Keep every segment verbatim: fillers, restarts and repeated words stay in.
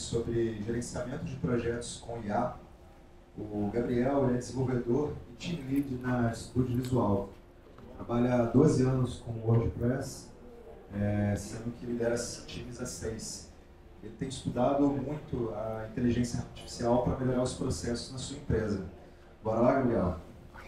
sobre gerenciamento de projetos com I A. O Gabriel ele é desenvolvedor e team lead na Estúdio Visual. Trabalha há doze anos com WordPress, é, sendo que lidera times há seis. Ele tem estudado muito a inteligência artificial para melhorar os processos na sua empresa. Bora lá, Gabriel?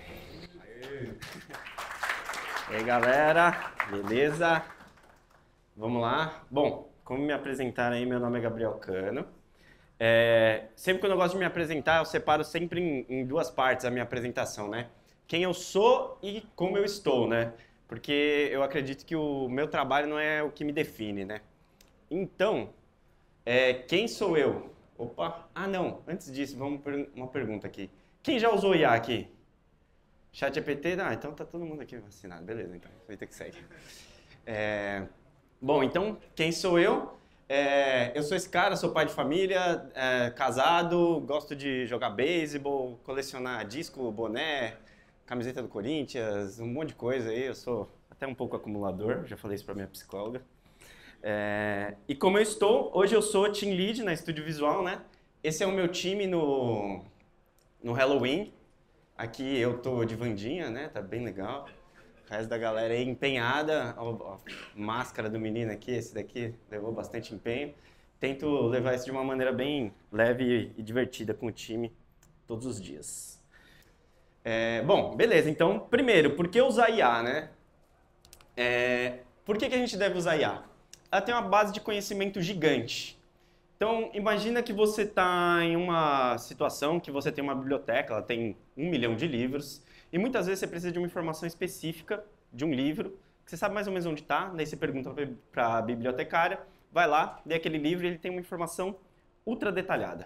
E aí, galera, beleza? Vamos lá? Bom, como me apresentar aí, meu nome é Gabriel Cano. É, sempre quando eu gosto de me apresentar, eu separo sempre em, em duas partes a minha apresentação, né? Quem eu sou e como eu estou, né? Porque eu acredito que o meu trabalho não é o que me define, né? Então, é, quem sou eu? Opa, ah não, antes disso, vamos per uma pergunta aqui. Quem já usou I A aqui? ChatGPT? Ah, então tá todo mundo aqui vacinado. Beleza, então. Feita que segue. É, bom, então, quem sou eu? É, eu sou esse cara, sou pai de família, é, casado, gosto de jogar beisebol, colecionar disco, boné, camiseta do Corinthians, um monte de coisa aí. Eu sou até um pouco acumulador, já falei isso pra minha psicóloga. É, e como eu estou, hoje eu sou Team Lead na Estúdio Visual, né? Esse é o meu time no, no Halloween. Aqui eu tô de Wandinha, né? Tá bem legal. O resto da galera aí empenhada. Ó, ó, máscara do menino aqui, esse daqui levou bastante empenho. Tento levar isso de uma maneira bem leve e divertida com o time todos os dias. É, bom, beleza. Então, primeiro, por que usar I A, né? É, por que que a gente deve usar I A? Ela tem uma base de conhecimento gigante. Então, imagina que você está em uma situação que você tem uma biblioteca, ela tem um milhão de livros, e muitas vezes você precisa de uma informação específica de um livro, que você sabe mais ou menos onde está, daí você pergunta para a bibliotecária, vai lá, lê aquele livro e ele tem uma informação ultra detalhada.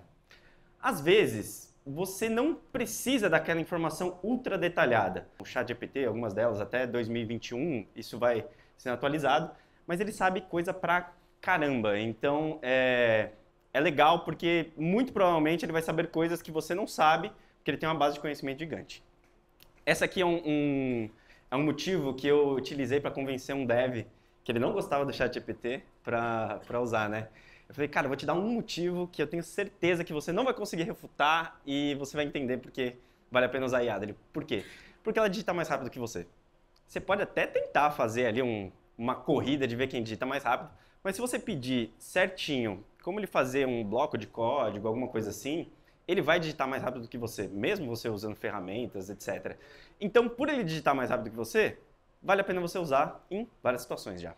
Às vezes, você não precisa daquela informação ultra detalhada. O ChatGPT, algumas delas até dois mil e vinte e um, isso vai sendo atualizado, mas ele sabe coisa pra caramba, então é... É legal porque, muito provavelmente, ele vai saber coisas que você não sabe, porque ele tem uma base de conhecimento gigante. Essa aqui é um, um, é um motivo que eu utilizei para convencer um dev que ele não gostava do ChatGPT para usar, né? Eu falei, cara, eu vou te dar um motivo que eu tenho certeza que você não vai conseguir refutar e você vai entender porque vale a pena usar a I A dele. Por quê? Porque ela digita mais rápido que você. Você pode até tentar fazer ali um, uma corrida de ver quem digita mais rápido, mas se você pedir certinho como ele fazer um bloco de código, alguma coisa assim, ele vai digitar mais rápido do que você, mesmo você usando ferramentas, etcétera. Então, por ele digitar mais rápido que você, vale a pena você usar em várias situações já.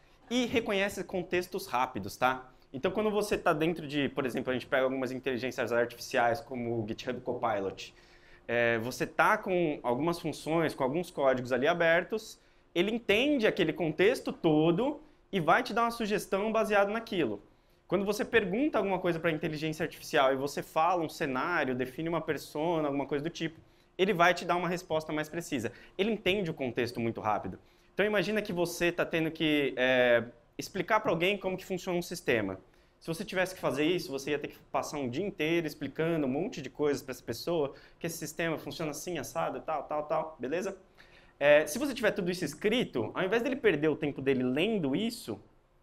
E reconhece contextos rápidos, tá? Então, quando você está dentro de, por exemplo, a gente pega algumas inteligências artificiais, como o GitHub Copilot, é, você está com algumas funções, com alguns códigos ali abertos, ele entende aquele contexto todo e vai te dar uma sugestão baseada naquilo. Quando você pergunta alguma coisa para a inteligência artificial e você fala um cenário, define uma persona, alguma coisa do tipo, ele vai te dar uma resposta mais precisa. Ele entende o contexto muito rápido. Então imagina que você está tendo que é, explicar para alguém como que funciona um sistema. Se você tivesse que fazer isso, você ia ter que passar um dia inteiro explicando um monte de coisas para essa pessoa, que esse sistema funciona assim, assado, tal, tal, tal, beleza? É, se você tiver tudo isso escrito, ao invés dele perder o tempo dele lendo isso,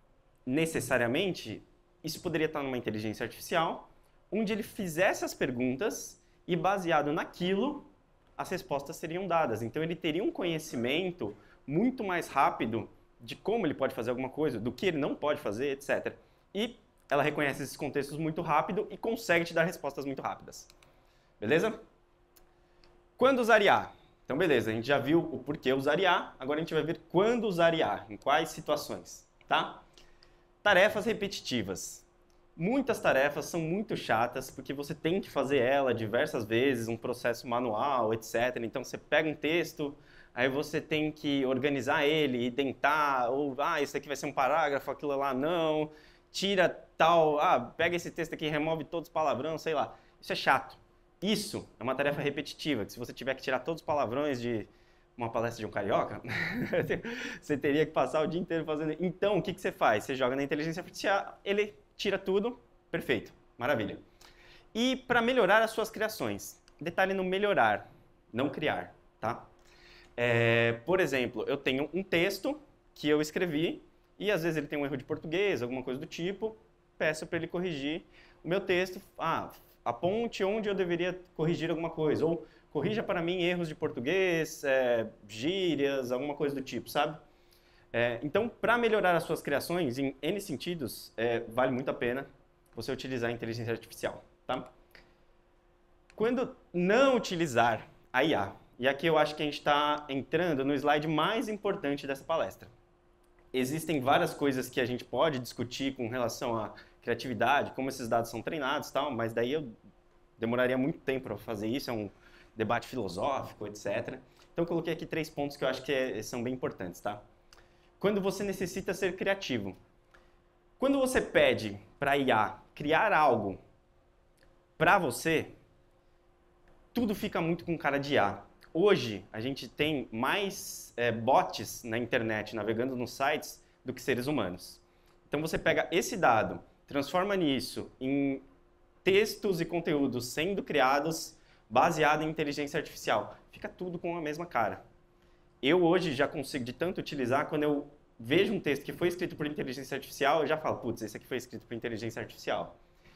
necessariamente, isso poderia estar numa inteligência artificial, onde ele fizesse as perguntas e, baseado naquilo, as respostas seriam dadas. Então, ele teria um conhecimento muito mais rápido de como ele pode fazer alguma coisa, do que ele não pode fazer, etcétera. E ela reconhece esses contextos muito rápido e consegue te dar respostas muito rápidas. Beleza? Quando usar I A? Então, beleza, a gente já viu o porquê usar I A, agora a gente vai ver quando usar I A, em quais situações, tá? Tarefas repetitivas. Muitas tarefas são muito chatas porque você tem que fazer ela diversas vezes, um processo manual, etcétera. Então você pega um texto, aí você tem que organizar ele, identar, ou ah, isso aqui vai ser um parágrafo, aquilo lá não, tira tal, ah, pega esse texto aqui, remove todos os palavrões, sei lá. Isso é chato. Isso é uma tarefa repetitiva, que se você tiver que tirar todos os palavrões de uma palestra de um carioca, você teria que passar o dia inteiro fazendo. Então, o que, que você faz? Você joga na inteligência artificial, ele tira tudo, perfeito, maravilha. E para melhorar as suas criações, detalhe no melhorar, não criar, tá? É, por exemplo, eu tenho um texto que eu escrevi e às vezes ele tem um erro de português, alguma coisa do tipo. peço para ele corrigir o meu texto. Ah, aponte onde eu deveria corrigir alguma coisa, ou corrija para mim erros de português, é, gírias, alguma coisa do tipo, sabe? É, então, para melhorar as suas criações, em N sentidos, é, vale muito a pena você utilizar a inteligência artificial, tá? Quando não utilizar a I A, e aqui eu acho que a gente está entrando no slide mais importante dessa palestra. Existem várias coisas que a gente pode discutir com relação à criatividade, como esses dados são treinados e tal, mas daí eu demoraria muito tempo para fazer isso, é um debate filosófico, etcétera. Então eu coloquei aqui três pontos que eu acho que é, são bem importantes, tá? Quando você necessita ser criativo. Quando você pede para a I A criar algo para você, tudo fica muito com cara de I A. Hoje, a gente tem mais é, bots na internet, navegando nos sites, do que seres humanos. Então, você pega esse dado, transforma nisso em textos e conteúdos sendo criados baseado em inteligência artificial. Fica tudo com a mesma cara. Eu hoje já consigo, de tanto utilizar, quando eu vejo um texto que foi escrito por inteligência artificial, eu já falo, putz, esse aqui foi escrito por inteligência artificial.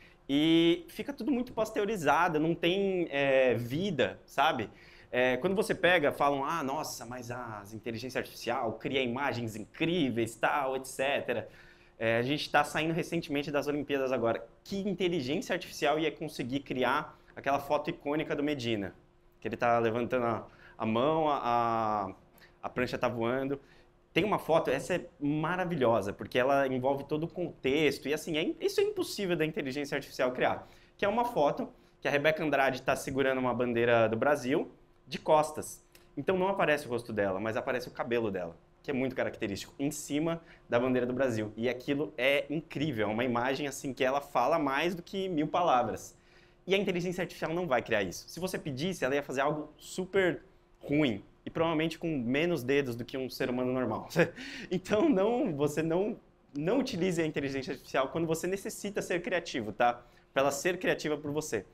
E fica tudo muito pasteurizado, não tem é, vida, sabe? É, quando você pega, falam, ah, nossa, mas a inteligência artificial cria imagens incríveis, tal, etcétera. É, a gente está saindo recentemente das Olimpíadas agora. Que inteligência artificial ia conseguir criar aquela foto icônica do Medina? Que ele está levantando a, a mão, a, a, a prancha está voando. Tem uma foto, essa é maravilhosa, porque ela envolve todo o contexto. E assim, é, isso é impossível da inteligência artificial criar. Que é uma foto que a Rebeca Andrade está segurando uma bandeira do Brasil, de costas. Então não aparece o rosto dela, mas aparece o cabelo dela, que é muito característico, em cima da bandeira do Brasil. E aquilo é incrível, é uma imagem assim que ela fala mais do que mil palavras. E a inteligência artificial não vai criar isso. Se você pedisse, ela ia fazer algo super ruim e provavelmente com menos dedos do que um ser humano normal. Então não, você não, não utilize a inteligência artificial quando você necessita ser criativo, tá? Para ela ser criativa por você.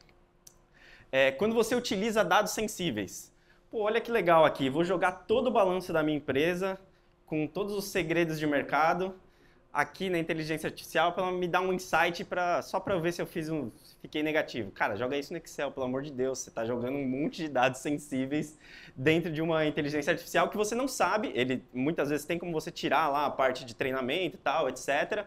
É, quando você utiliza dados sensíveis. Pô, olha que legal aqui, vou jogar todo o balanço da minha empresa, com todos os segredos de mercado, aqui na inteligência artificial, para ela me dar um insight pra, só para eu ver se eu fiz um, fiquei negativo. Cara, joga isso no Excel, pelo amor de Deus, você está jogando um monte de dados sensíveis dentro de uma inteligência artificial que você não sabe, ele muitas vezes tem como você tirar lá a parte de treinamento e tal, etcétera,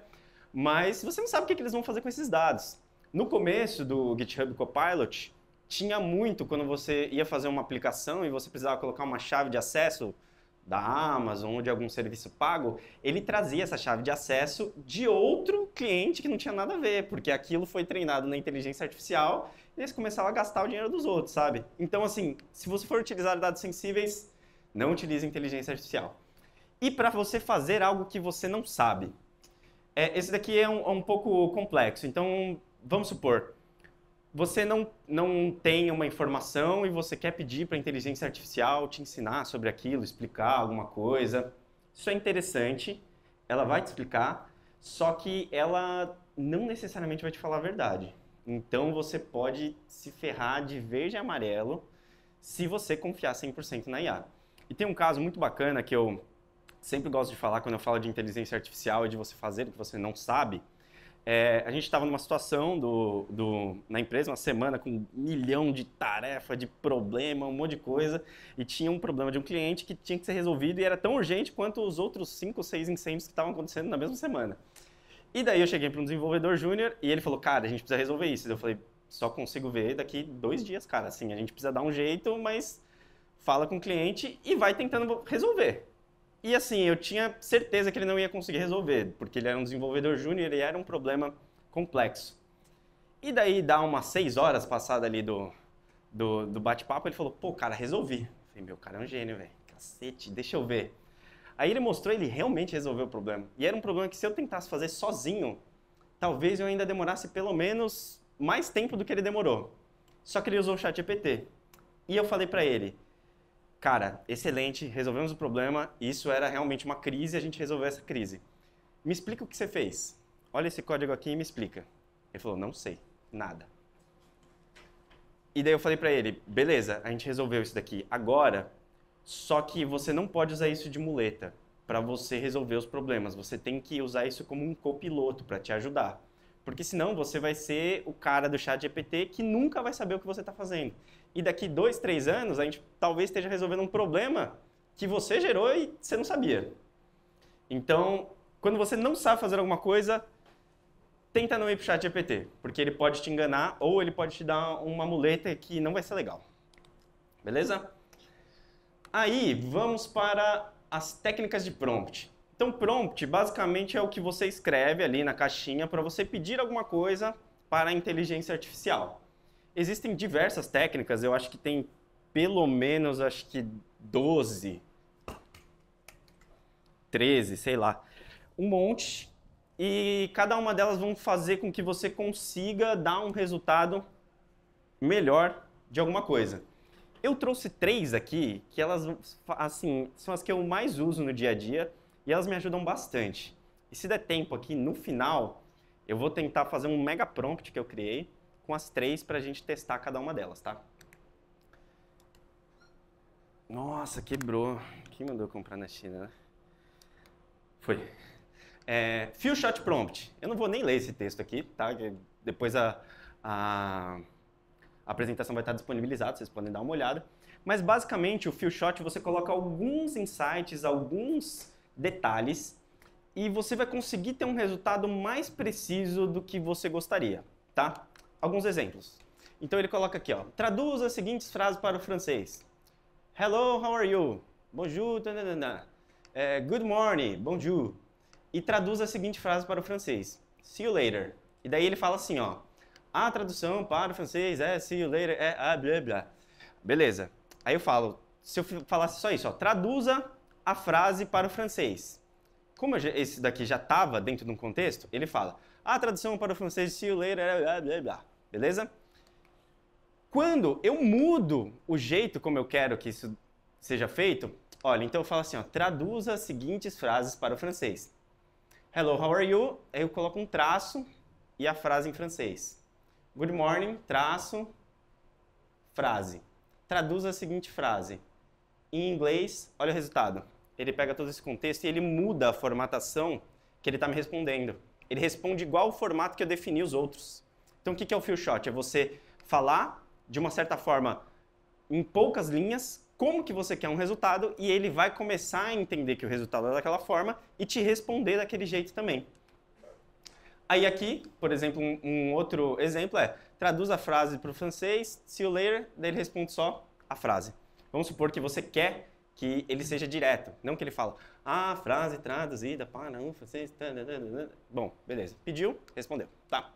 mas você não sabe o que, que eles vão fazer com esses dados. No começo do GitHub Copilot, tinha muito quando você ia fazer uma aplicação e você precisava colocar uma chave de acesso da Amazon ou de algum serviço pago, ele trazia essa chave de acesso de outro cliente que não tinha nada a ver, porque aquilo foi treinado na inteligência artificial e eles começavam a gastar o dinheiro dos outros, sabe? Então, assim, se você for utilizar dados sensíveis, não utilize inteligência artificial. E para você fazer algo que você não sabe, é, esse daqui é um, é um pouco complexo, então vamos supor, você não, não tem uma informação e você quer pedir para a inteligência artificial te ensinar sobre aquilo, explicar alguma coisa. Isso é interessante, ela vai te explicar, só que ela não necessariamente vai te falar a verdade. Então você pode se ferrar de verde e amarelo se você confiar cem por cento na I A. E tem um caso muito bacana que eu sempre gosto de falar quando eu falo de inteligência artificial e de você fazer o que você não sabe. É, a gente estava numa situação do, do, na empresa, uma semana com um milhão de tarefa, de problema, um monte de coisa, e tinha um problema de um cliente que tinha que ser resolvido e era tão urgente quanto os outros cinco ou seis incêndios que estavam acontecendo na mesma semana. E daí eu cheguei para um desenvolvedor júnior e ele falou, cara, a gente precisa resolver isso. Eu falei, só consigo ver daqui dois dias, cara, assim, a gente precisa dar um jeito, mas fala com o cliente e vai tentando resolver. E assim, eu tinha certeza que ele não ia conseguir resolver, porque ele era um desenvolvedor júnior e era um problema complexo. E daí, dá umas seis horas passada ali do, do, do bate-papo, ele falou, pô, cara, resolvi. Eu falei, meu, cara é um gênio, velho. Cacete, deixa eu ver. Aí ele mostrou, ele realmente resolveu o problema. E era um problema que se eu tentasse fazer sozinho, talvez eu ainda demorasse pelo menos mais tempo do que ele demorou. Só que ele usou o ChatGPT. E eu falei pra ele, cara, excelente, resolvemos o problema, isso era realmente uma crise, a gente resolveu essa crise. Me explica o que você fez. Olha esse código aqui e me explica. Ele falou, não sei, nada. E daí eu falei pra ele, beleza, a gente resolveu isso daqui. Agora, só que você não pode usar isso de muleta para você resolver os problemas. Você tem que usar isso como um copiloto para te ajudar. Porque senão você vai ser o cara do chat G P T que nunca vai saber o que você está fazendo. E daqui dois, três anos, a gente talvez esteja resolvendo um problema que você gerou e você não sabia. Então, quando você não sabe fazer alguma coisa, tenta não ir para o chat G P T, porque ele pode te enganar ou ele pode te dar uma muleta que não vai ser legal. Beleza? Aí, vamos para as técnicas de prompt. Então, prompt basicamente é o que você escreve ali na caixinha para você pedir alguma coisa para a inteligência artificial. Existem diversas técnicas, eu acho que tem pelo menos, acho que doze, treze, sei lá, um monte. E cada uma delas vão fazer com que você consiga dar um resultado melhor de alguma coisa. Eu trouxe três aqui, que elas assim, são as que eu mais uso no dia a dia e elas me ajudam bastante. E se der tempo aqui, no final, eu vou tentar fazer um mega prompt que eu criei com as três para a gente testar cada uma delas, tá? Nossa, quebrou. Quem mandou comprar na China, né? Foi. É, Few Shot Prompt. Eu não vou nem ler esse texto aqui, tá? Depois a, a, a apresentação vai estar disponibilizada, vocês podem dar uma olhada. Mas basicamente o Few Shot você coloca alguns insights, alguns detalhes e você vai conseguir ter um resultado mais preciso do que você gostaria, tá? Alguns exemplos. Então ele coloca aqui, ó, traduza as seguintes frases para o francês. Hello, how are you? Bonjour, tanana. É, good morning, bonjour. E traduz a seguinte frase para o francês. See you later. E daí ele fala assim, ó. A tradução para o francês é see you later, é ah, blá, blá. Beleza. Aí eu falo, se eu falasse só isso, ó. Traduza a frase para o francês. Como esse daqui já estava dentro de um contexto, ele fala, a tradução para o francês see you later é blá, blá, blá. Beleza? Quando eu mudo o jeito como eu quero que isso seja feito, olha, então eu falo assim, ó. Traduza as seguintes frases para o francês. Hello, how are you? Aí eu coloco um traço e a frase em francês. Good morning, traço, frase. Traduza a seguinte frase. Em inglês, olha o resultado. Ele pega todo esse contexto e ele muda a formatação que ele está me respondendo. Ele responde igual ao formato que eu defini os outros. Então, o que é o Few Shot? É você falar, de uma certa forma, em poucas linhas, como que você quer um resultado e ele vai começar a entender que o resultado é daquela forma e te responder daquele jeito também. Aí aqui, por exemplo, um, um outro exemplo é traduz a frase para o francês, see you later, daí ele responde só a frase. Vamos supor que você quer que ele seja direto, não que ele fala ah, frase traduzida para um francês... Bom, beleza. Pediu, respondeu. Tá.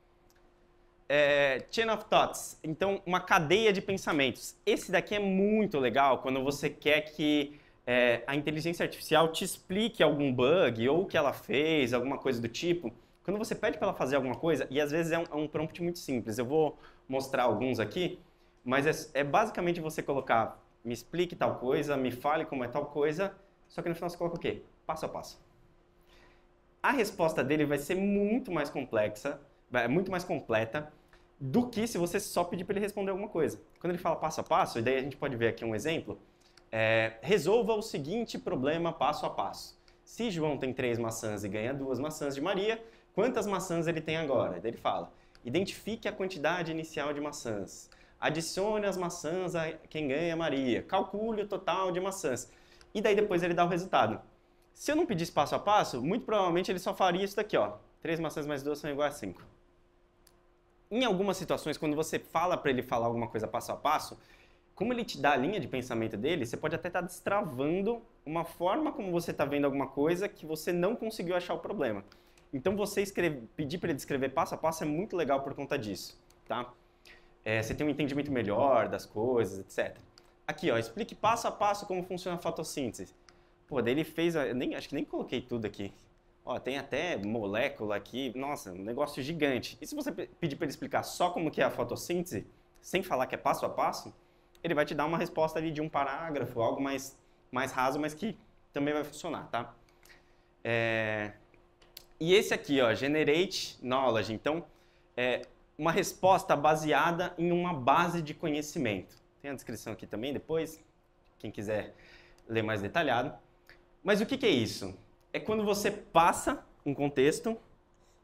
É, chain of thoughts, então uma cadeia de pensamentos. Esse daqui é muito legal quando você quer que é, a inteligência artificial te explique algum bug ou o que ela fez, alguma coisa do tipo. Quando você pede para ela fazer alguma coisa, e às vezes é um, é um prompt muito simples, eu vou mostrar alguns aqui, mas é, é basicamente você colocar, me explique tal coisa, me fale como é tal coisa, só que no final você coloca o quê? Passo a passo. A resposta dele vai ser muito mais complexa, muito mais completa, do que se você só pedir para ele responder alguma coisa. Quando ele fala passo a passo, e daí a gente pode ver aqui um exemplo, é, resolva o seguinte problema passo a passo. Se João tem três maçãs e ganha duas maçãs de Maria, quantas maçãs ele tem agora? E daí ele fala, identifique a quantidade inicial de maçãs, adicione as maçãs a quem ganha Maria, calcule o total de maçãs. E daí depois ele dá o resultado. Se eu não pedisse passo a passo, muito provavelmente ele só faria isso daqui, ó. três maçãs mais duas são iguais a cinco. Em algumas situações, quando você fala para ele falar alguma coisa passo a passo, como ele te dá a linha de pensamento dele, você pode até estar destravando uma forma como você está vendo alguma coisa que você não conseguiu achar o problema. Então, você escreve, pedir para ele descrever passo a passo é muito legal por conta disso, tá? É, você tem um entendimento melhor das coisas, etcétera. Aqui, ó, explique passo a passo como funciona a fotossíntese. Pô, daí ele fez, eu nem, acho que nem coloquei tudo aqui. Ó, tem até molécula aqui, nossa, um negócio gigante. E se você pedir para ele explicar só como que é a fotossíntese, sem falar que é passo a passo, ele vai te dar uma resposta ali de um parágrafo, algo mais, mais raso, mas que também vai funcionar, tá? É... E esse aqui, ó, Generate Knowledge, então, é uma resposta baseada em uma base de conhecimento. Tem a descrição aqui também depois, quem quiser ler mais detalhado. Mas o que que é isso? É quando você passa um contexto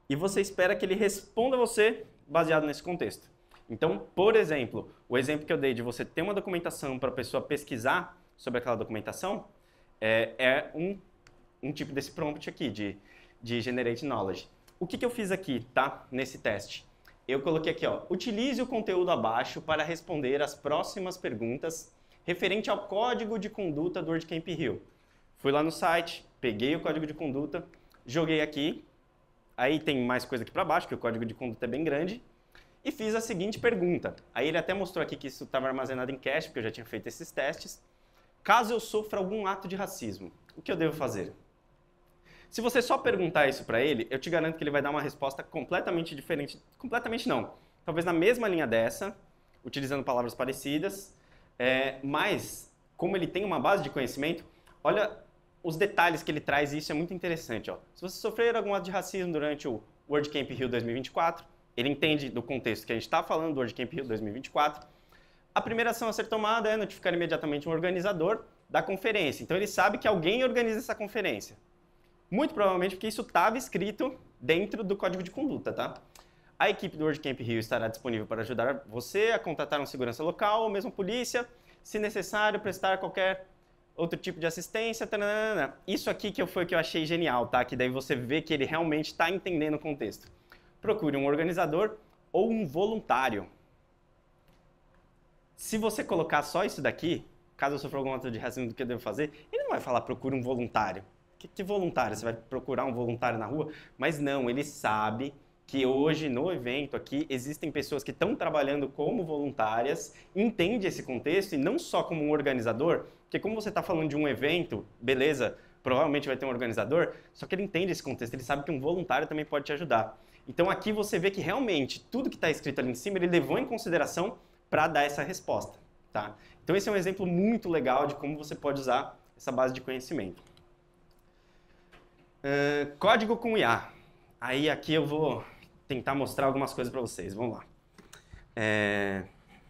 e você espera que ele responda você baseado nesse contexto. Então, por exemplo, o exemplo que eu dei de você ter uma documentação para a pessoa pesquisar sobre aquela documentação é, é um, um tipo desse prompt aqui, de, de Generate Knowledge. O que, que eu fiz aqui, tá? Nesse teste? Eu coloquei aqui, ó, utilize o conteúdo abaixo para responder as próximas perguntas referente ao código de conduta do WordCamp Rio. Fui lá no site, peguei o código de conduta, joguei aqui, aí tem mais coisa aqui para baixo, que o código de conduta é bem grande, e fiz a seguinte pergunta. Aí ele até mostrou aqui que isso estava armazenado em cache, porque eu já tinha feito esses testes. Caso eu sofra algum ato de racismo, o que eu devo fazer? Se você só perguntar isso para ele, eu te garanto que ele vai dar uma resposta completamente diferente. Completamente não. Talvez na mesma linha dessa, utilizando palavras parecidas, é, mas como ele tem uma base de conhecimento, olha os detalhes que ele traz e isso é muito interessante. Ó. Se você sofrer algum ato de racismo durante o WordCamp Rio dois mil e vinte e quatro, ele entende do contexto que a gente está falando do WordCamp Rio dois mil e vinte e quatro, a primeira ação a ser tomada é notificar imediatamente um organizador da conferência. Então ele sabe que alguém organiza essa conferência. Muito provavelmente porque isso estava escrito dentro do código de conduta, tá? A equipe do WordCamp Rio estará disponível para ajudar você a contratar um segurança local ou mesmo polícia, se necessário, prestar qualquer outro tipo de assistência. Taranana. Isso aqui que foi o que eu achei genial, tá? Que daí você vê que ele realmente está entendendo o contexto. Procure um organizador ou um voluntário. Se você colocar só isso daqui, caso eu sofra algum ato de racismo do que eu devo fazer, ele não vai falar procure um voluntário. Que, que voluntário? Você vai procurar um voluntário na rua? Mas não, ele sabe que hoje no evento aqui existem pessoas que estão trabalhando como voluntárias, entende esse contexto e não só como um organizador, porque como você está falando de um evento, beleza, provavelmente vai ter um organizador, só que ele entende esse contexto, ele sabe que um voluntário também pode te ajudar. Então aqui você vê que realmente tudo que está escrito ali em cima ele levou em consideração para dar essa resposta, tá? Então esse é um exemplo muito legal de como você pode usar essa base de conhecimento. Uh, código com I A. Aí aqui eu vou tentar mostrar algumas coisas para vocês. Vamos lá. É...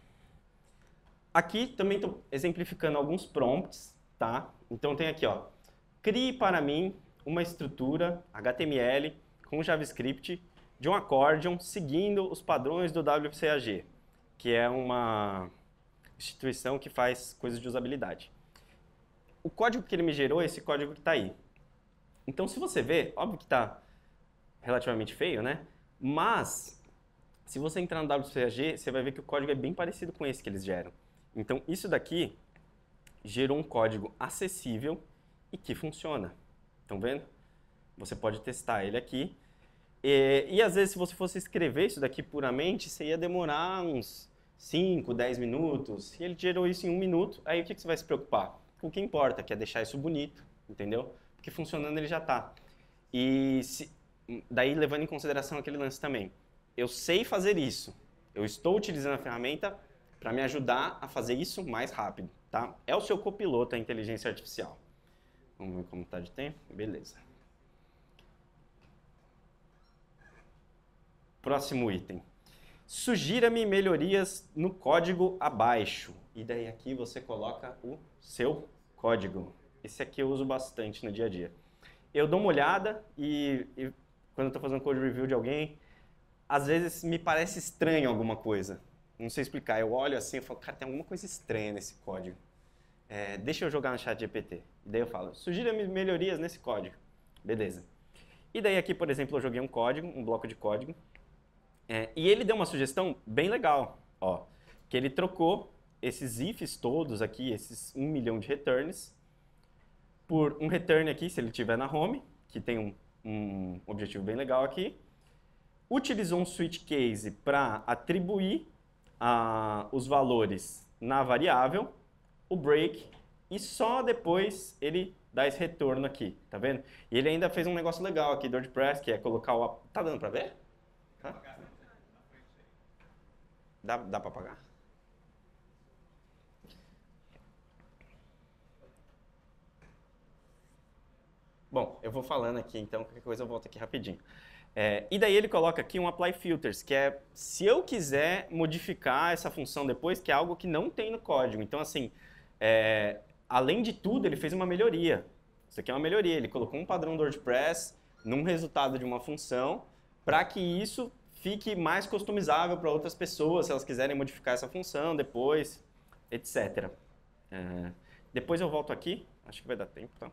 Aqui também estou exemplificando alguns prompts, tá? Então tem aqui, ó. Crie para mim uma estrutura H T M L com JavaScript de um accordion seguindo os padrões do W C A G, que é uma instituição que faz coisas de usabilidade. O código que ele me gerou é esse código que está aí. Então, se você ver, óbvio que está relativamente feio, né? Mas, se você entrar no W C A G, você vai ver que o código é bem parecido com esse que eles geram. Então, isso daqui gerou um código acessível e que funciona. Estão vendo? Você pode testar ele aqui. E, e, às vezes, se você fosse escrever isso daqui puramente, você ia demorar uns cinco, dez minutos. E ele gerou isso em um minuto. Aí, o que, que você vai se preocupar? Com o que importa, que é deixar isso bonito, entendeu? Porque funcionando ele já está. E se, daí levando em consideração aquele lance também. Eu sei fazer isso. Eu estou utilizando a ferramenta para me ajudar a fazer isso mais rápido, tá? É o seu copiloto, a inteligência artificial. Vamos ver como está de tempo? Beleza. Próximo item. Sugira-me melhorias no código abaixo. E daí aqui você coloca o seu código. Esse aqui eu uso bastante no dia a dia. Eu dou uma olhada e, e quando eu estou fazendo code review de alguém, às vezes me parece estranho alguma coisa. Não sei explicar. Eu olho assim e falo, cara, tem alguma coisa estranha nesse código. É, deixa eu jogar no chat G P T. E daí eu falo, sugira-me melhorias nesse código. Beleza. E daí aqui, por exemplo, eu joguei um código, um bloco de código. É, e ele deu uma sugestão bem legal. Ó, que ele trocou esses ifs todos aqui, esses um milhão de returns, por um return aqui, se ele estiver na home, que tem um, um objetivo bem legal aqui. Utilizou um switch case para atribuir uh, os valores na variável, o break, e só depois ele dá esse retorno aqui, tá vendo? E ele ainda fez um negócio legal aqui do WordPress, que é colocar o... Tá dando para ver? Tá? Dá, dá para apagar? Bom, eu vou falando aqui, então qualquer coisa eu volto aqui rapidinho. É, e daí ele coloca aqui um apply filters, que é se eu quiser modificar essa função depois, que é algo que não tem no código. Então, assim, é, além de tudo, ele fez uma melhoria. Isso aqui é uma melhoria. Ele colocou um padrão do WordPress num resultado de uma função para que isso fique mais customizável para outras pessoas, se elas quiserem modificar essa função depois, etcétera. É, depois eu volto aqui, acho que vai dar tempo, tá?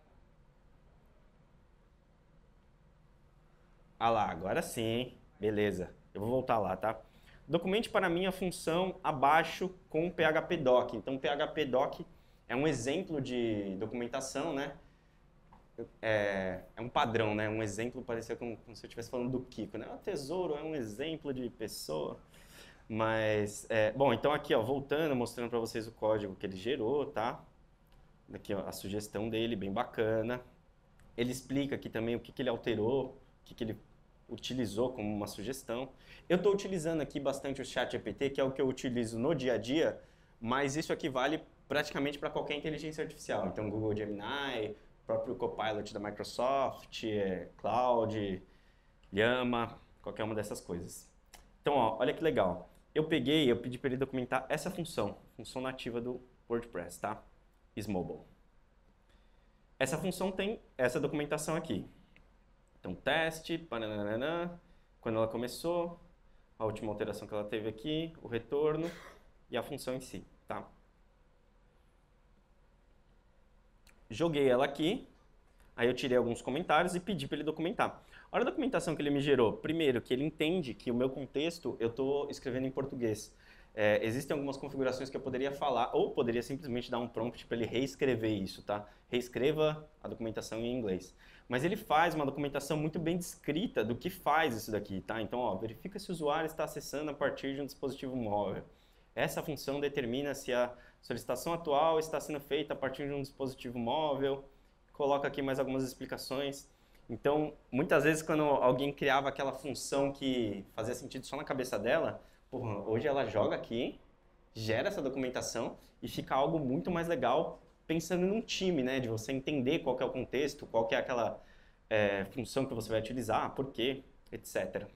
Ah lá, agora sim, beleza. Eu vou voltar lá, tá? Documente para mim a função abaixo com P H P doc. Então, P H P doc é um exemplo de documentação, né? É, é um padrão, né? Um exemplo parecia como, como se eu estivesse falando do Kiko, né? O tesouro é um exemplo de pessoa. Mas, é, bom, então aqui, ó, voltando, mostrando para vocês o código que ele gerou, tá? Aqui, ó, a sugestão dele, bem bacana. Ele explica aqui também o que, que ele alterou, o que, que ele utilizou como uma sugestão. Eu estou utilizando aqui bastante o ChatGPT, que é o que eu utilizo no dia a dia, mas isso aqui vale praticamente para qualquer inteligência artificial. Então, Google Gemini, próprio Copilot da Microsoft, Cloud, Llama, qualquer uma dessas coisas. Então, ó, olha que legal. Eu peguei, eu pedi para ele documentar essa função, função nativa do WordPress, tá? isMobile. Essa função tem essa documentação aqui. Então, teste, pananana, quando ela começou, a última alteração que ela teve aqui, o retorno e a função em si, tá? Joguei ela aqui, aí eu tirei alguns comentários e pedi para ele documentar. Olha a documentação que ele me gerou. Primeiro, que ele entende que o meu contexto eu estou escrevendo em português. É, existem algumas configurações que eu poderia falar, ou poderia simplesmente dar um prompt para ele reescrever isso, tá? Reescreva a documentação em inglês. Mas ele faz uma documentação muito bem descrita do que faz isso daqui, tá? Então, ó, verifica se o usuário está acessando a partir de um dispositivo móvel. Essa função determina se a solicitação atual está sendo feita a partir de um dispositivo móvel. Coloca aqui mais algumas explicações. Então, muitas vezes, quando alguém criava aquela função que fazia sentido só na cabeça dela, porra, hoje ela joga aqui, gera essa documentação e fica algo muito mais legal pensando num time, né? De você entender qual que é o contexto, qual que é aquela é, função que você vai utilizar, por quê, etcétera.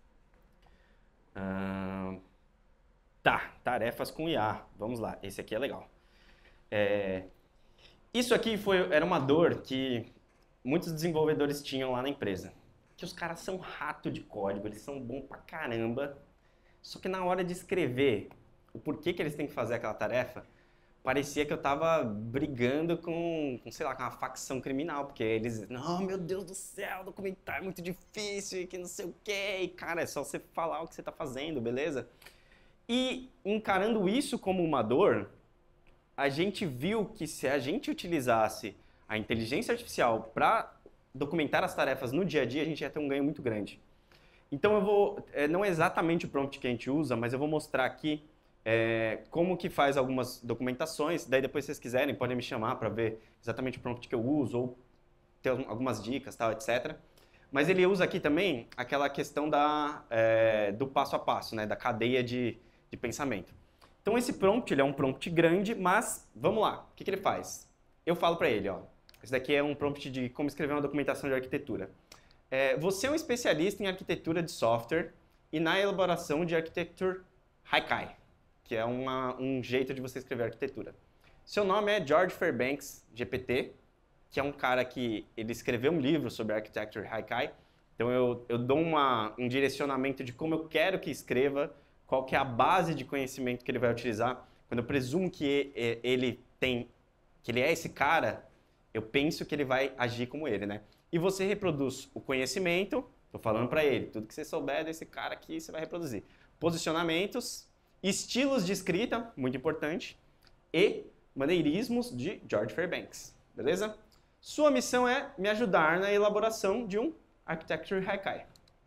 Ah, tá, tarefas com I A. Vamos lá, esse aqui é legal. É, isso aqui foi, era uma dor que muitos desenvolvedores tinham lá na empresa. Que os caras são rato de código, eles são bons pra caramba. Só que na hora de escrever o porquê que eles têm que fazer aquela tarefa, parecia que eu tava brigando com, com, sei lá, com uma facção criminal, porque eles, não, meu Deus do céu, documentar é muito difícil, e que não sei o quê, e cara, é só você falar o que você tá fazendo, beleza? E encarando isso como uma dor, a gente viu que se a gente utilizasse a inteligência artificial para documentar as tarefas no dia a dia, a gente ia ter um ganho muito grande. Então eu vou, é, não é exatamente o prompt que a gente usa, mas eu vou mostrar aqui É, como que faz algumas documentações, daí depois se vocês quiserem podem me chamar para ver exatamente o prompt que eu uso ou ter algumas dicas, tal, etcétera. Mas ele usa aqui também aquela questão da, é, do passo a passo, né, da cadeia de, de pensamento. Então esse prompt ele é um prompt grande, mas vamos lá, o que, que ele faz? Eu falo para ele, ó, esse daqui é um prompt de como escrever uma documentação de arquitetura. É, você é um especialista em arquitetura de software e na elaboração de Architecture Haikai, que é uma, um jeito de você escrever arquitetura. Seu nome é George Fairbanks, G P T, que é um cara que ele escreveu um livro sobre Architecture Haikai. Então eu, eu dou uma, um direcionamento de como eu quero que escreva, qual que é a base de conhecimento que ele vai utilizar. Quando eu presumo que ele tem, que ele é esse cara, eu penso que ele vai agir como ele, né? E você reproduz o conhecimento, estou falando para ele, tudo que você souber desse cara aqui, você vai reproduzir. Posicionamentos, estilos de escrita, muito importante, e maneirismos de George Fairbanks, beleza? Sua missão é me ajudar na elaboração de um Architecture Haikai.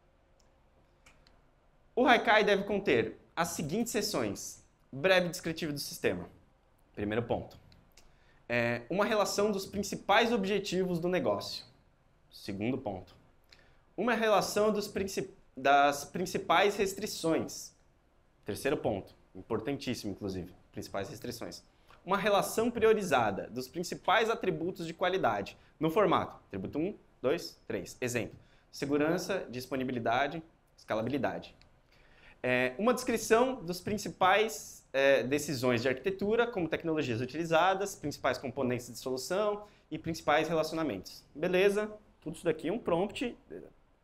O Haikai deve conter as seguintes seções. Breve descritivo do sistema. Primeiro ponto. É uma relação dos principais objetivos do negócio. Segundo ponto. Uma relação dos princip... das principais restrições. Terceiro ponto, importantíssimo inclusive, principais restrições. Uma relação priorizada dos principais atributos de qualidade, no formato, atributo um, dois, três. Exemplo, segurança, disponibilidade, escalabilidade. É, uma descrição dos principais é, decisões de arquitetura, como tecnologias utilizadas, principais componentes de solução e principais relacionamentos. Beleza? Tudo isso daqui é um prompt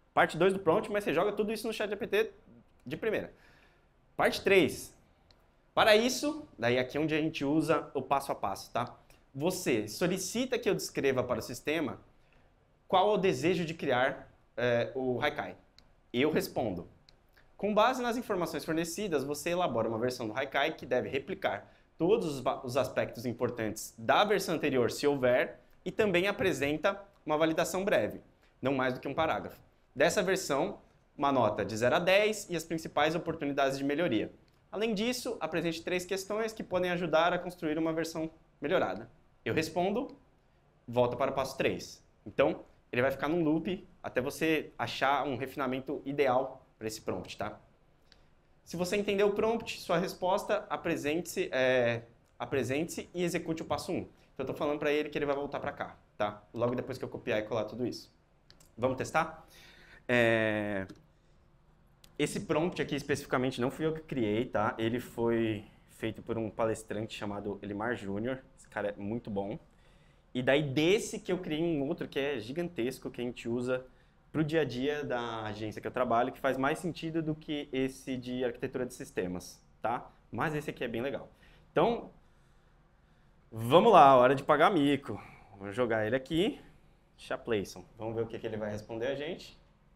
Parte dois do prompt, mas você joga tudo isso no ChatGPT de primeira. Parte três. Para isso, daí aqui é onde a gente usa o passo a passo, tá? Você solicita que eu descreva para o sistema qual é o desejo de criar é, o Haikai. Eu respondo. Com base nas informações fornecidas, você elabora uma versão do Haikai que deve replicar todos os aspectos importantes da versão anterior, se houver, e também apresenta uma validação breve, não mais do que um parágrafo. Dessa versão, uma nota de zero a dez e as principais oportunidades de melhoria. Além disso, apresente três questões que podem ajudar a construir uma versão melhorada. Eu respondo, volta para o passo três. Então, ele vai ficar num loop até você achar um refinamento ideal para esse prompt, tá? Se você entendeu o prompt, sua resposta, apresente-se é, apresente-se e execute o passo um. Então, eu estou falando para ele que ele vai voltar para cá, tá? Logo depois que eu copiar e colar tudo isso. Vamos testar? É... Esse prompt aqui, especificamente, não fui eu que criei, tá? Ele foi feito por um palestrante chamado Elimar Júnior. Esse cara é muito bom. E daí desse que eu criei um outro que é gigantesco, que a gente usa para o dia a dia da agência que eu trabalho, que faz mais sentido do que esse de arquitetura de sistemas, tá? Mas esse aqui é bem legal. Então, vamos lá, hora de pagar mico. Vou jogar ele aqui, Chaplayson. Vamos ver o que, que ele vai responder a gente.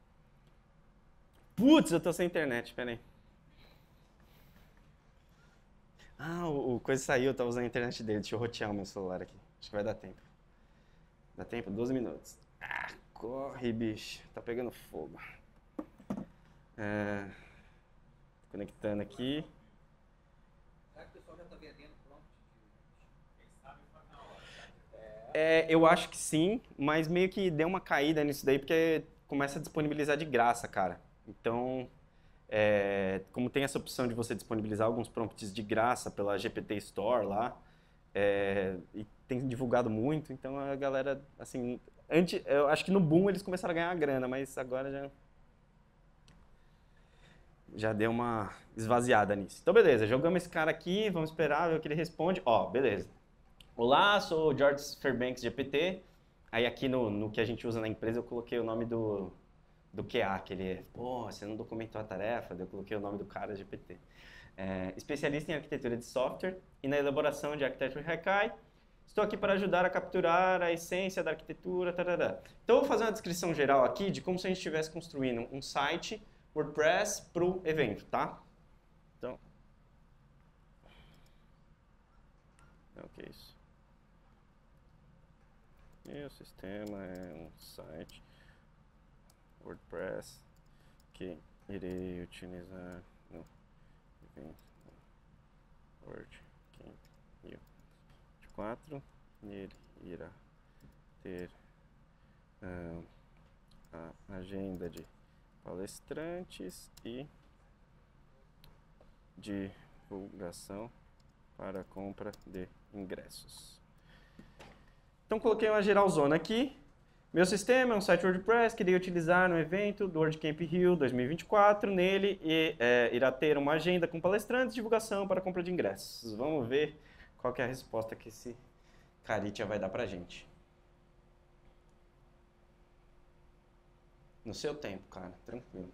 Putz, eu tô sem internet, peraí. Ah, o, o coisa saiu, eu tava usando a internet dele. Deixa eu rotear o meu celular aqui. Acho que vai dar tempo. Dá tempo? doze minutos. Ah, corre, bicho. Tá pegando fogo. É, conectando aqui. Será que o pessoal já tá vendendo prompt? Quem sabe faz na hora. É, eu acho que sim, mas meio que deu uma caída nisso daí, porque começa a disponibilizar de graça, cara. Então, é, como tem essa opção de você disponibilizar alguns prompts de graça pela G P T Store lá, é, e tem divulgado muito, então a galera, assim, antes, eu acho que no boom eles começaram a ganhar grana, mas agora já, já deu uma esvaziada nisso. Então, beleza, jogamos esse cara aqui, vamos esperar ver o que ele responde. Ó, beleza. Olá, sou o George Fairbanks G P T. Aí aqui no, no que a gente usa na empresa eu coloquei o nome do, do Q A, que ele é, pô, você não documentou a tarefa, eu coloquei o nome do cara G P T. É, especialista em arquitetura de software e na elaboração de Architecture Haikai. Estou aqui para ajudar a capturar a essência da arquitetura. Tarará. Então, eu vou fazer uma descrição geral aqui de como se a gente estivesse construindo um site WordPress para o evento, tá? Então, é o que é isso? E o sistema é um site WordPress que irei utilizar no evento WordCamp Rio vinte e quatro. Ele irá ter uh, a agenda de palestrantes e divulgação para compra de ingressos. Então, coloquei uma geralzona aqui. Meu sistema é um site WordPress que irei utilizar no evento do WordCamp Rio dois mil e vinte e quatro. Nele e, é, irá ter uma agenda com palestrantes e divulgação para compra de ingressos. Vamos ver qual que é a resposta que esse Caritia vai dar pra gente. No seu tempo, cara. Tranquilo.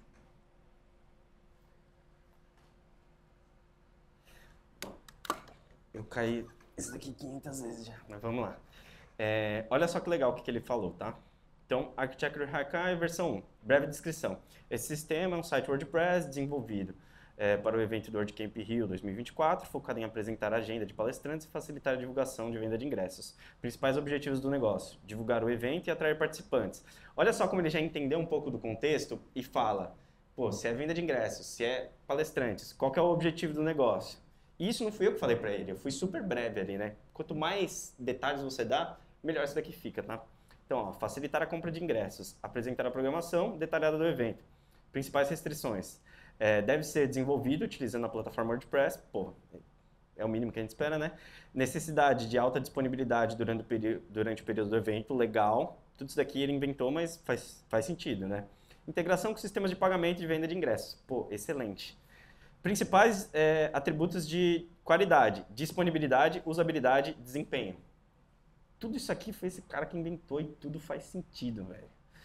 Eu caí isso daqui quinhentas vezes já. Mas vamos lá. É, olha só que legal o que, que ele falou, tá? Então, Architecture Haikai versão um. Breve descrição. Esse sistema é um site WordPress desenvolvido é, para o evento do WordCamp Rio dois mil e vinte e quatro, focado em apresentar a agenda de palestrantes e facilitar a divulgação de venda de ingressos. Principais objetivos do negócio: divulgar o evento e atrair participantes. Olha só como ele já entendeu um pouco do contexto e fala, pô, se é venda de ingressos, se é palestrantes, qual que é o objetivo do negócio? E isso não fui eu que falei para ele, eu fui super breve ali, né? Quanto mais detalhes você dá, melhor isso daqui fica, tá? Então, ó, facilitar a compra de ingressos, apresentar a programação detalhada do evento. Principais restrições: é, deve ser desenvolvido utilizando a plataforma WordPress, pô, é o mínimo que a gente espera, né? Necessidade de alta disponibilidade durante o, período, durante o período do evento, legal. Tudo isso daqui ele inventou, mas faz, faz sentido, né? Integração com sistemas de pagamento e de venda de ingressos, pô, excelente. Principais é, atributos de qualidade: disponibilidade, usabilidade, desempenho. Tudo isso aqui foi esse cara que inventou e tudo faz sentido, velho.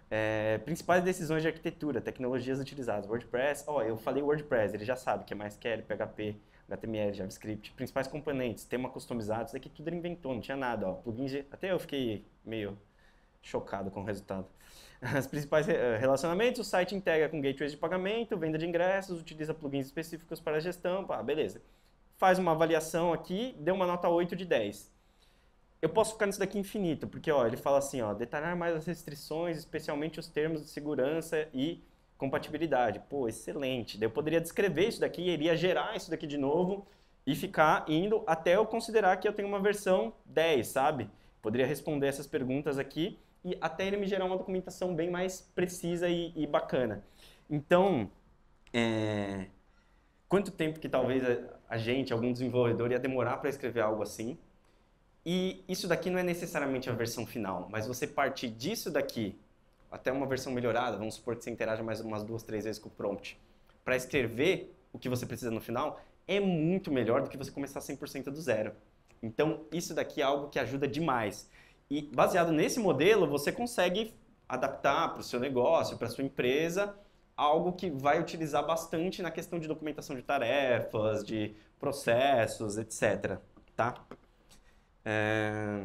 É, principais decisões de arquitetura, tecnologias utilizadas, WordPress, ó, eu falei WordPress, ele já sabe que é MySQL, P H P, H T M L, JavaScript, principais componentes, tema customizado, isso daqui tudo ele inventou, não tinha nada, ó, plugins, de, até eu fiquei meio chocado com o resultado. As principais relacionamentos, o site integra com gateways de pagamento, venda de ingressos, utiliza plugins específicos para a gestão, pá, beleza. Faz uma avaliação aqui, deu uma nota oito de dez. Eu posso ficar nisso daqui infinito, porque ó, ele fala assim, ó, detalhar mais as restrições, especialmente os termos de segurança e compatibilidade. Pô, excelente. Daí eu poderia descrever isso daqui, iria gerar isso daqui de novo e ficar indo até eu considerar que eu tenho uma versão dez, sabe? Poderia responder essas perguntas aqui e até ele me gerar uma documentação bem mais precisa e, e bacana. Então, é... quanto tempo que talvez a, a gente, algum desenvolvedor, ia demorar para escrever algo assim? E isso daqui não é necessariamente a versão final, mas você partir disso daqui até uma versão melhorada, vamos supor que você interaja mais umas duas, três vezes com o prompt, para escrever o que você precisa no final, é muito melhor do que você começar cem por cento do zero. Então, isso daqui é algo que ajuda demais. E baseado nesse modelo, você consegue adaptar para o seu negócio, para a sua empresa, algo que vai utilizar bastante na questão de documentação de tarefas, de processos, etcétera. Tá? É...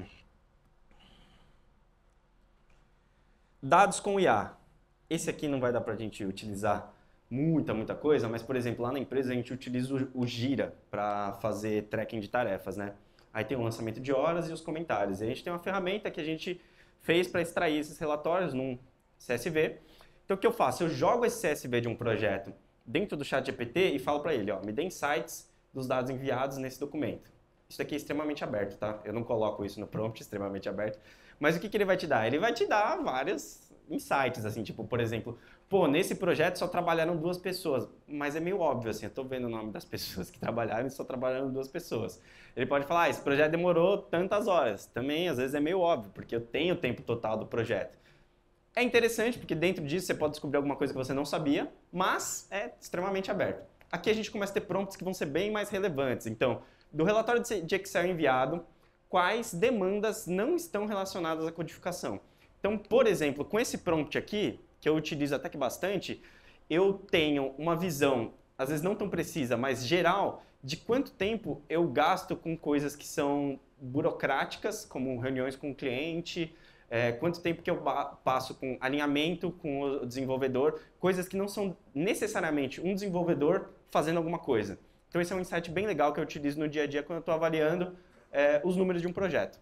Dados com I A. Esse aqui não vai dar para a gente utilizar muita, muita coisa, mas, por exemplo, lá na empresa a gente utiliza o, o Gira para fazer tracking de tarefas, né? Aí tem o lançamento de horas e os comentários. E a gente tem uma ferramenta que a gente fez para extrair esses relatórios num C S V. Então, o que eu faço? Eu jogo esse C S V de um projeto dentro do ChatGPT e falo para ele, ó, me dê insights dos dados enviados nesse documento. Isso aqui é extremamente aberto, tá? Eu não coloco isso no prompt, extremamente aberto. Mas o que, que ele vai te dar? Ele vai te dar vários insights, assim, tipo, por exemplo, pô, nesse projeto só trabalharam duas pessoas, mas é meio óbvio, assim, eu tô vendo o nome das pessoas que trabalharam e só trabalharam duas pessoas. Ele pode falar, ah, esse projeto demorou tantas horas. Também, às vezes, é meio óbvio, porque eu tenho o tempo total do projeto. É interessante, porque dentro disso você pode descobrir alguma coisa que você não sabia, mas é extremamente aberto. Aqui a gente começa a ter prompts que vão ser bem mais relevantes. Então, do relatório de Excel enviado, quais demandas não estão relacionadas à codificação? Então, por exemplo, com esse prompt aqui, que eu utilizo até que bastante, eu tenho uma visão, às vezes não tão precisa, mas geral, de quanto tempo eu gasto com coisas que são burocráticas, como reuniões com o cliente, é, quanto tempo que eu passo com alinhamento com o desenvolvedor, coisas que não são necessariamente um desenvolvedor fazendo alguma coisa. Então esse é um insight bem legal que eu utilizo no dia a dia quando eu estou avaliando é, os números de um projeto.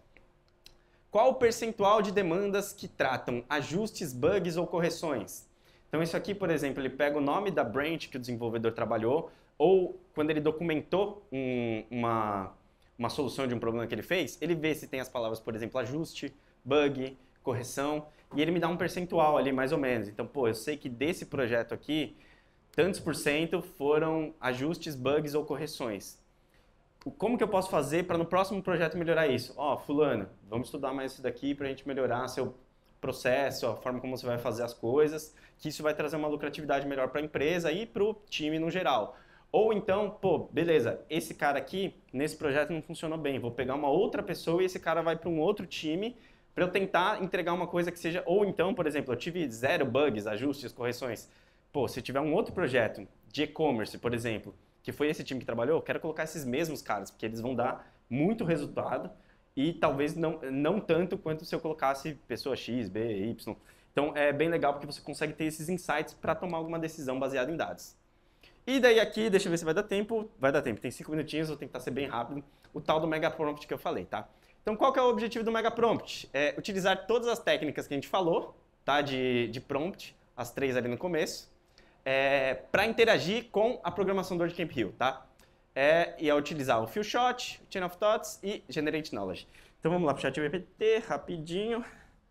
Qual o percentual de demandas que tratam ajustes, bugs ou correções? Então isso aqui, por exemplo, ele pega o nome da branch que o desenvolvedor trabalhou, ou quando ele documentou um, uma, uma solução de um problema que ele fez, ele vê se tem as palavras, por exemplo, ajuste, bug, correção, e ele me dá um percentual ali, mais ou menos. Então, pô, eu sei que desse projeto aqui, tantos por cento foram ajustes, bugs ou correções. Como que eu posso fazer para no próximo projeto melhorar isso? Ó, oh, fulano, vamos estudar mais isso daqui para a gente melhorar seu processo, a forma como você vai fazer as coisas, que isso vai trazer uma lucratividade melhor para a empresa e para o time no geral. Ou então, pô, beleza, esse cara aqui, nesse projeto não funcionou bem, vou pegar uma outra pessoa e esse cara vai para um outro time para eu tentar entregar uma coisa que seja... Ou então, por exemplo, eu tive zero bugs, ajustes, correções. Pô, se tiver um outro projeto de e-commerce, por exemplo, que foi esse time que trabalhou, eu quero colocar esses mesmos caras, porque eles vão dar muito resultado e talvez não, não tanto quanto se eu colocasse pessoa X, B, Y. Então é bem legal porque você consegue ter esses insights para tomar alguma decisão baseada em dados. E daí aqui, deixa eu ver se vai dar tempo. Vai dar tempo, tem cinco minutinhos, vou tentar ser bem rápido. O tal do Mega Prompt que eu falei, tá? Então qual que é o objetivo do Mega Prompt? É utilizar todas as técnicas que a gente falou, tá? De, de prompt, as três ali no começo. É, para interagir com a programação do WordCamp Rio, tá? É, e é utilizar o Few Shot, Chain of Thoughts e Generate Knowledge. Então vamos lá para o ChatGPT, rapidinho.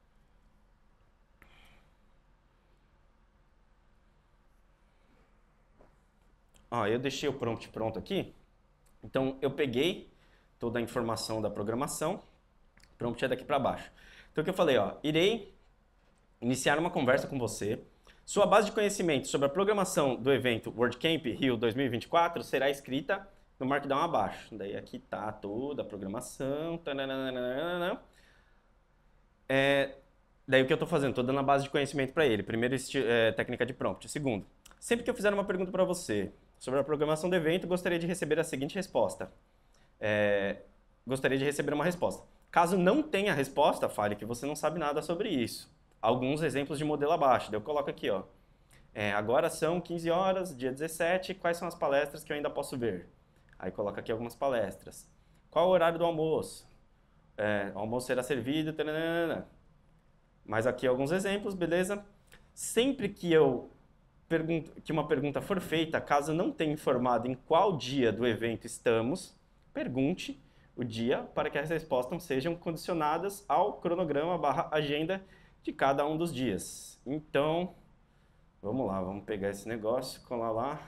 Ó, eu deixei o prompt pronto aqui. Então eu peguei toda a informação da programação. O prompt é daqui para baixo. Então o que eu falei, ó, irei iniciar uma conversa com você. Sua base de conhecimento sobre a programação do evento WordCamp Rio dois mil e vinte e quatro será escrita no Markdown abaixo. Daí aqui tá toda a programação. É, Daí o que eu estou fazendo? Estou dando a base de conhecimento para ele. Primeiro, é, técnica de prompt. Segundo, sempre que eu fizer uma pergunta para você sobre a programação do evento, gostaria de receber a seguinte resposta. É, gostaria de receber uma resposta. Caso não tenha resposta, fale que você não sabe nada sobre isso. Alguns exemplos de modelo abaixo. Daí eu coloco aqui, ó. É, agora são quinze horas, dia dezessete, quais são as palestras que eu ainda posso ver? Aí coloca aqui algumas palestras. Qual o horário do almoço? É, o almoço será servido, taranana. Mas aqui alguns exemplos, beleza? Sempre que, eu pergunto, que uma pergunta for feita, caso não tenha informado em qual dia do evento estamos, pergunte o dia para que as respostas sejam condicionadas ao cronograma barra agenda de cada um dos dias. Então, vamos lá, vamos pegar esse negócio, colar lá.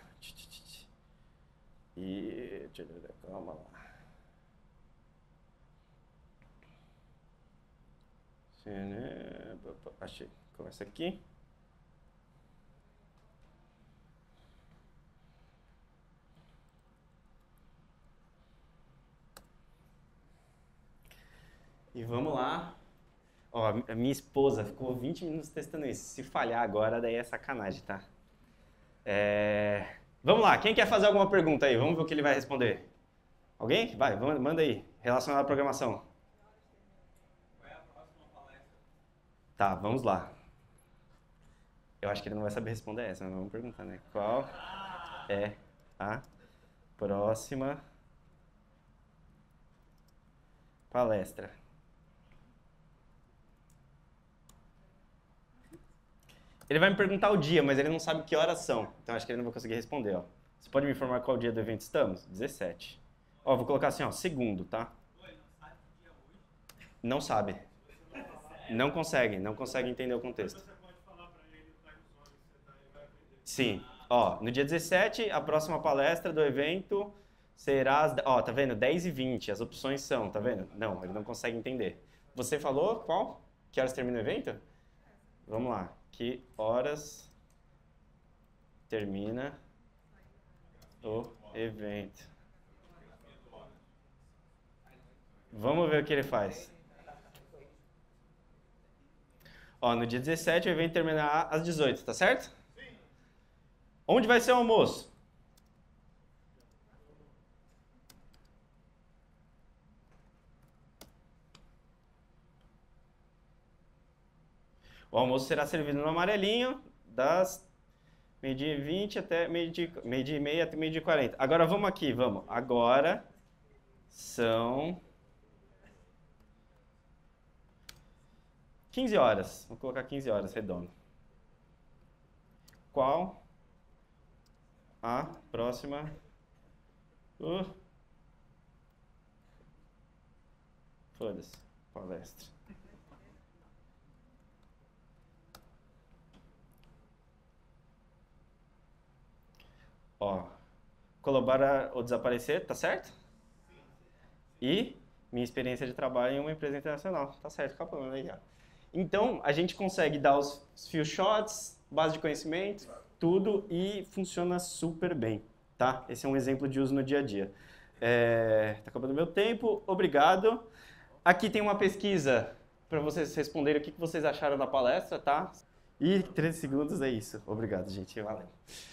E... calma lá. Achei. Começa aqui. E vamos lá. Ó, a minha esposa ficou vinte minutos testando isso. Se falhar agora, daí é sacanagem, tá? É... Vamos lá, quem quer fazer alguma pergunta aí? Vamos ver o que ele vai responder. Alguém? Vai, manda aí. Relacionado à programação. Qual é a próxima palestra? Tá, vamos lá. Eu acho que ele não vai saber responder essa, mas vamos perguntar, né? Qual é a próxima palestra? Ele vai me perguntar o dia, mas ele não sabe que horas são. Então acho que ele não vai conseguir responder, ó. Você pode me informar qual dia do evento estamos? dezessete. Ó, vou colocar assim, ó, segundo, tá? Não sabe. Não consegue, não consegue entender o contexto. Sim. Ó, no dia dezessete, a próxima palestra do evento será... Às, ó, tá vendo? dez e vinte. As opções são, tá vendo? Não, ele não consegue entender. Você falou qual? Que horas termina o evento? Vamos lá. Que horas termina o evento? Vamos ver o que ele faz. Ó, no dia dezessete o evento terminará às dezoito, tá certo? Sim. Onde vai ser o almoço? O almoço será servido no amarelinho, das meio-dia e vinte até meio-dia meio-dia e meia até meio-dia e quarenta. Agora vamos aqui, vamos. Agora são quinze horas. Vou colocar quinze horas, redondo. Qual a próxima uh, foda-se, palestra? Ó, colaborar ou desaparecer, tá certo? E minha experiência de trabalho em uma empresa internacional, tá certo, acabou aí já. Então, a gente consegue dar os few shots, base de conhecimento, tudo, e funciona super bem, tá? Esse é um exemplo de uso no dia a dia. É, tá acabando meu tempo, obrigado. Aqui tem uma pesquisa para vocês responderem o que vocês acharam da palestra, tá? E treze segundos é isso. Obrigado, gente. Valeu.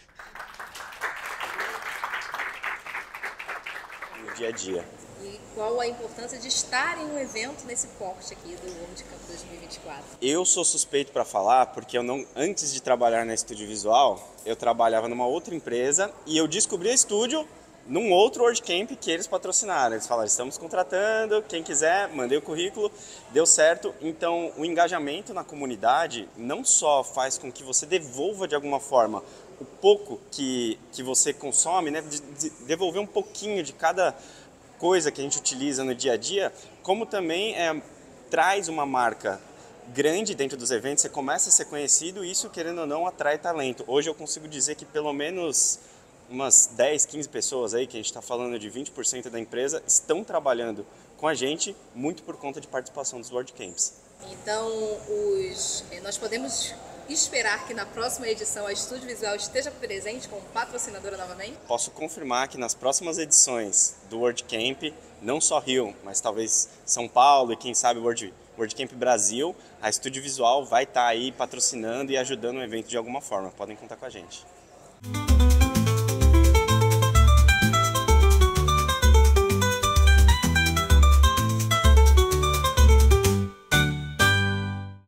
No dia a dia. E qual a importância de estar em um evento nesse porte aqui do WorldCamp dois mil e vinte e quatro? Eu sou suspeito para falar porque eu não, antes de trabalhar na Estúdio Visual, eu trabalhava numa outra empresa e eu descobri a Estúdio num outro WorldCamp que eles patrocinaram. Eles falaram, estamos contratando, quem quiser, mandei o currículo, deu certo. Então, o engajamento na comunidade não só faz com que você devolva de alguma forma o pouco que, que você consome, né, de, de devolver um pouquinho de cada coisa que a gente utiliza no dia a dia, como também é, traz uma marca grande dentro dos eventos, você começa a ser conhecido e isso, querendo ou não, atrai talento. Hoje eu consigo dizer que pelo menos umas dez, quinze pessoas aí, que a gente está falando de vinte por cento da empresa, estão trabalhando com a gente muito por conta de participação dos WorldCamps. Então, os, nós podemos esperar que na próxima edição a Estúdio Visual esteja presente como patrocinadora novamente? Posso confirmar que nas próximas edições do WorldCamp, não só Rio, mas talvez São Paulo e quem sabe World, WordCamp Brasil, a Estúdio Visual vai estar aí patrocinando e ajudando o evento de alguma forma. Podem contar com a gente.